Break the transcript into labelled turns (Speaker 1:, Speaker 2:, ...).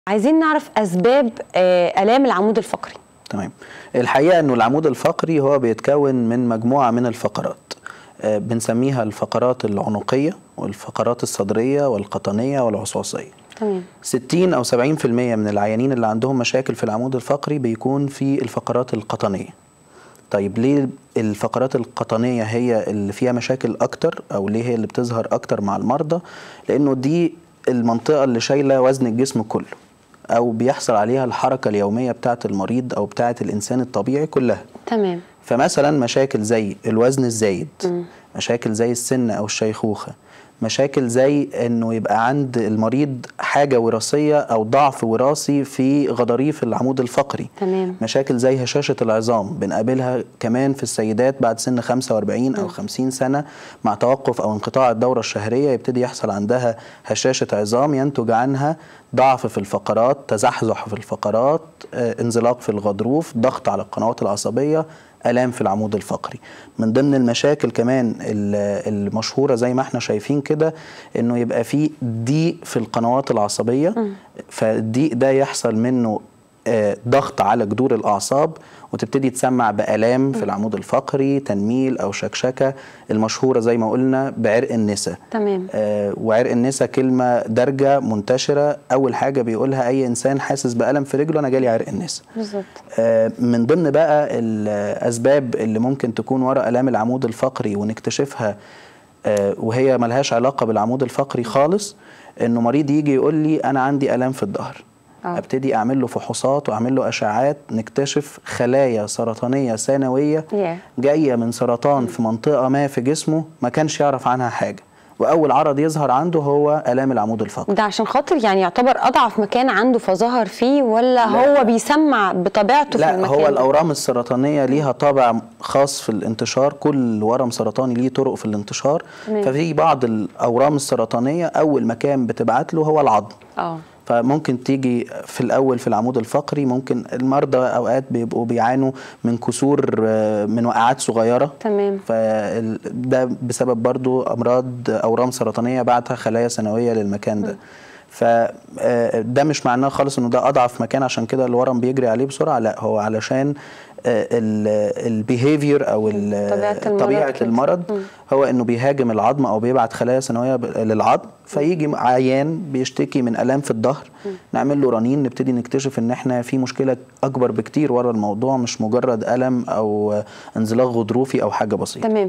Speaker 1: عايزين نعرف أسباب آلام العمود الفقري.
Speaker 2: تمام. الحقيقة أنه العمود الفقري هو بيتكون من مجموعة من الفقرات بنسميها الفقرات العنقية والفقرات الصدرية والقطنية والعصاصية.
Speaker 1: تمام.
Speaker 2: 60 أو 70% من العيانين اللي عندهم مشاكل في العمود الفقري بيكون في الفقرات القطنية. طيب ليه الفقرات القطنية هي اللي فيها مشاكل أكتر أو ليه هي اللي بتظهر أكتر مع المرضى؟ لأنه دي المنطقة اللي شايلة وزن الجسم كله أو بيحصل عليها الحركة اليومية بتاعة المريض أو بتاعة الإنسان الطبيعي كلها.
Speaker 1: تمام.
Speaker 2: فمثلا مشاكل زي الوزن الزايد، مشاكل زي السن أو الشيخوخة، مشاكل زي انه يبقى عند المريض حاجة وراثية او ضعف وراثي في غضاريف العمود الفقري.
Speaker 1: تمام.
Speaker 2: مشاكل زي هشاشة العظام بنقابلها كمان في السيدات بعد سن 45 او 50 سنة مع توقف او انقطاع الدورة الشهرية يبتدي يحصل عندها هشاشة عظام ينتج عنها ضعف في الفقرات، تزحزح في الفقرات، انزلاق في الغضروف، ضغط على القنوات العصبية، آلام في العمود الفقري. من ضمن المشاكل كمان المشهورة زي ما احنا شايفين كده انه يبقى فيه ضيق في القنوات العصبية، فالضيق ده يحصل منه ضغط على جذور الأعصاب وتبتدي تسمع بآلام في العمود الفقري، تنميل أو شكشكة، المشهورة زي ما قلنا بعرق النسا.
Speaker 1: تمام.
Speaker 2: وعرق النسا كلمة دارجة منتشرة، أول حاجة بيقولها أي إنسان حاسس بألم في رجله أنا جالي عرق النسا.
Speaker 1: بالظبط.
Speaker 2: من ضمن بقى الأسباب اللي ممكن تكون وراء آلام العمود الفقري ونكتشفها وهي ملهاش علاقة بالعمود الفقري خالص، إنه مريض يجي يقول لي أنا عندي آلام في الظهر. ابتدي اعمل له فحوصات واعمل له اشعاعات نكتشف خلايا سرطانيه ثانويه جايه من سرطان في منطقه ما في جسمه ما كانش يعرف عنها حاجه، واول عرض يظهر عنده هو آلام العمود الفقري.
Speaker 1: ده عشان خاطر يعني يعتبر اضعف مكان عنده فظهر فيه، ولا هو بيسمع بطبيعته في المكان؟
Speaker 2: لا، هو الاورام السرطانيه ليها طابع خاص في الانتشار، كل ورم سرطاني ليه طرق في الانتشار. ففي بعض الاورام السرطانيه اول مكان بتبعت له هو العظم. فممكن تيجي في الأول في العمود الفقري، ممكن المرضى أوقات بيبقوا بيعانوا من كسور من وقعات صغيرة.
Speaker 1: تمام.
Speaker 2: فده بسبب برضو أمراض أورام سرطانية بعتها خلايا ثانوية للمكان ده. فده مش معناه خالص انه ده اضعف مكان عشان كده الورم بيجري عليه بسرعه، لا، هو علشان البيهيفير او طبيعه المرض هو انه بيهاجم العظم او بيبعت خلايا ثانويه للعظم، فيجي عيان بيشتكي من الام في الظهر نعمل له رنين نبتدي نكتشف ان احنا في مشكله اكبر بكتير ورا الموضوع، مش مجرد الم او انزلاق غضروفي او حاجه بسيطه.
Speaker 1: تمام.